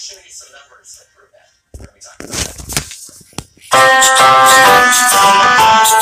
show you some numbers that prove that. We're going to be talking about that.